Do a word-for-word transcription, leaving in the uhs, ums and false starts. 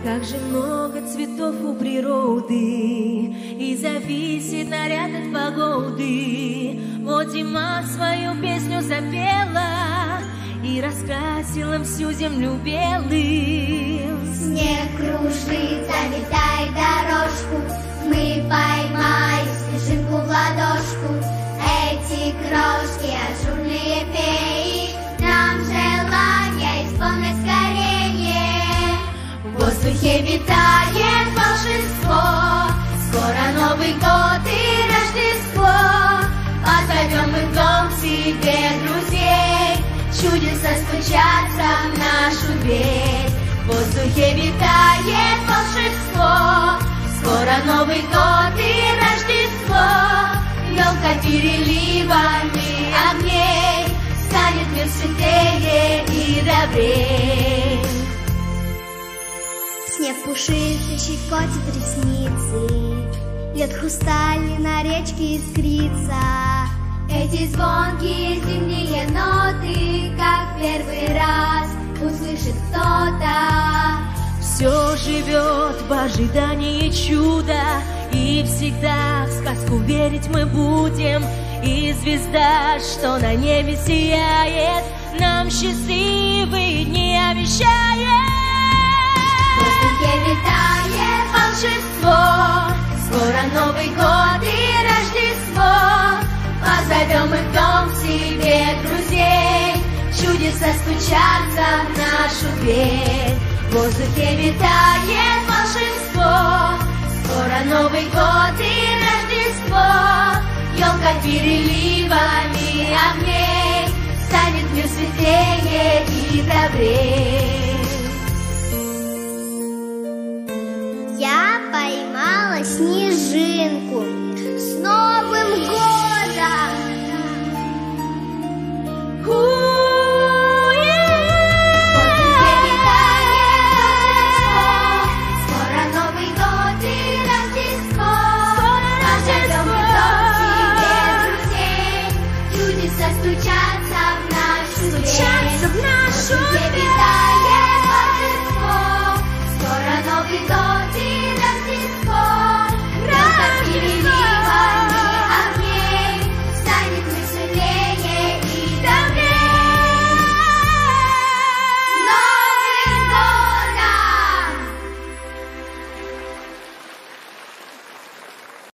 Как же много цветов у природы, и зависит наряд от погоды. Вот зима свою песню запела и раскрасила всю землю белым. Снег кружит, заметай дорожку, мы поймаем снежинку в ладошку. Эти крошки ажурные феи нам желания исполнят скорее. В воздухе витает волшебство, скоро Новый год и Рождество. Позовем мы в дом себе друзей, чудеса стучатся в нашу дверь. В воздухе витает волшебство, скоро Новый год и Рождество. Елка переливами огней, станет мир светлее и добрей. Снег пушистый щекочет ресницы, лед хрустальный на речке искрится. Эти звонкие зимние ноты, как первый раз услышит кто-то. Все живет в ожидании чуда, и всегда в сказку верить мы будем. И звезда, что на небе сияет, нам счастливые дни обещает. В воздухе витает волшебство, скоро Новый год и Рождество. Позовем мы в дом себе друзей, чудеса стучатся в нашу дверь. В воздухе витает волшебство, скоро Новый год и Рождество. Елка переливами огней, станет мир светлее и добрей. Я поймала снежинку. С Новым годом! Стучатся в нашу дверь.